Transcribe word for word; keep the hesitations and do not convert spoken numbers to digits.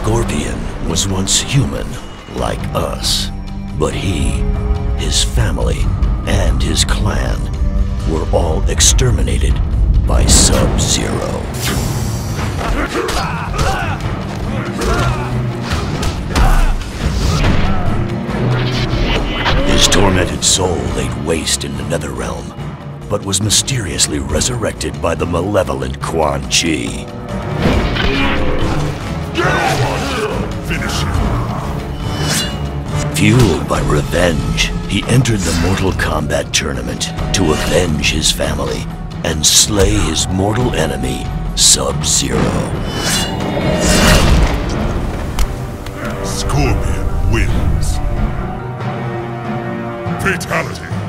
Scorpion was once human, like us. But he, his family, and his clan were all exterminated by Sub-Zero. His tormented soul laid waste in the NetherRealm, but was mysteriously resurrected by the malevolent Quan Chi. Finish him. Fueled by revenge, he entered the Mortal Kombat tournament to avenge his family and slay his mortal enemy, Sub-Zero. Scorpion wins. Fatality.